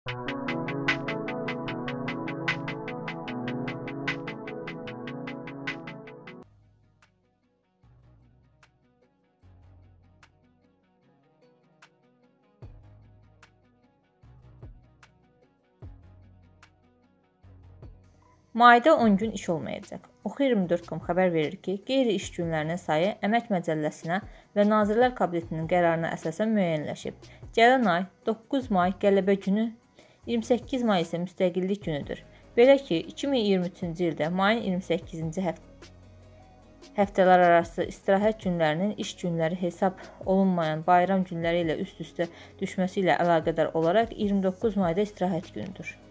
Mayda 10 gün iş olmayacaq. Oxu24.com xəbər verir ki, qeyri-iş günlərinin sayı Əmək Məcəlləsinə və Nazirlər Kabinetinin qərarına əsasən müəyyənləşib. Gələn ay 9 may Qələbə günü, 28 may isə Müstəqillik günüdür. Belə ki, 2023-cü ildə mayın 28-ci həftələrarası istirahət günlərinin iş günləri hesab olunmayan bayram günləri ilə üst-üstə düşməsi ilə əlaqədar olaraq 29 mayda istirahət günüdür.